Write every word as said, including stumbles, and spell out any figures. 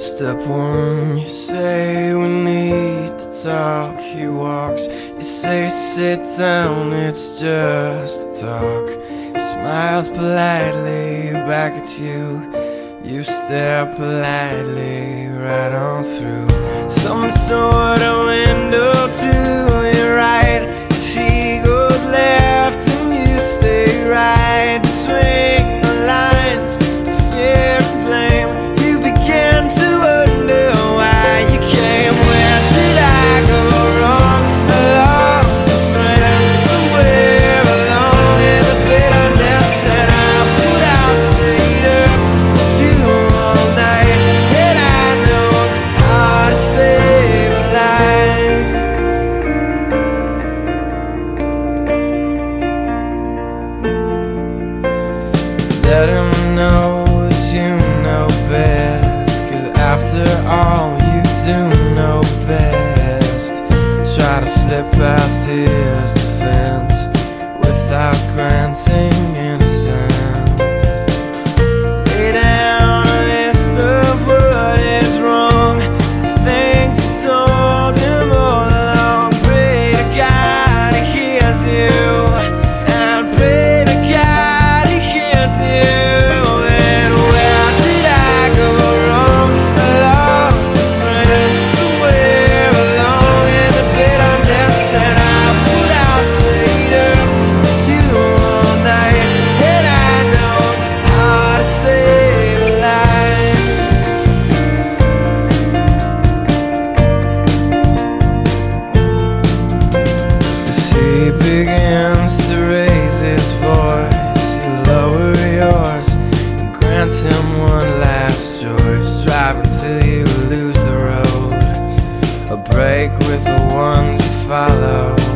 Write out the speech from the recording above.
Step one, you say we need to talk. He walks, you say sit down, it's just a talk. He smiles politely back at you. You stare politely right on through some sort of window to your right. As he goes left and you stay right between the lines of fear and blame. You begin to wonder why you came. Where did I go wrong? I lost a friend somewhere along in the bitterness that I put out. Stayed up with you all night, and I know how to save a life. Let him know that you know best, 'cause after all you do know best. Try to slip past his defense without granting innocence. Lay down a list of what is wrong, the things you told him all along. Pray to God he hears you, and pray to God he hears you. And where did I go wrong? I lost a friend somewhere along in the bitterness that I put out. Stayed up with you all night, and I know how to save a life. As he begins to raise his voice, you lower yours and grant him one last choice. Drive until you lose the road, a break with the ones you follow.